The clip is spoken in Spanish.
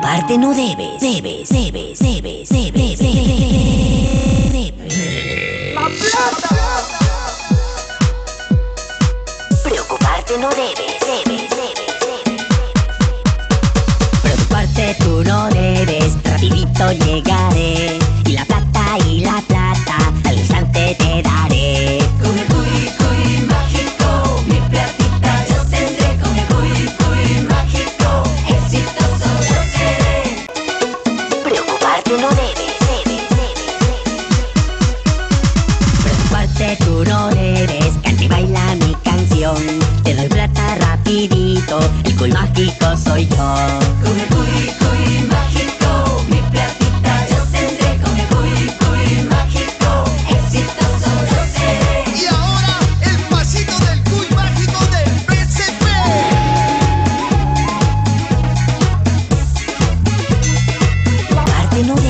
Preocuparte no debes, debes. ¡La plata! Preocuparte no debes, Preocuparte tú no debes, rapidito llegaré. Y la plata, al instante te daré. Con el cuy mágico, mi platita yo tendré. Con el cuy mágico, exitoso yo seré. Preocuparte no debes, Preocuparte tú no debes, canta y baila mi canción. Te doy plata rapidito, el cuy mágico soy yo. Con el cuy mágico, mi platita yo tendré. Con el cuy mágico, exitoso yo seré. Y ahora el pasito del cuy mágico del PCP. Preocuparte no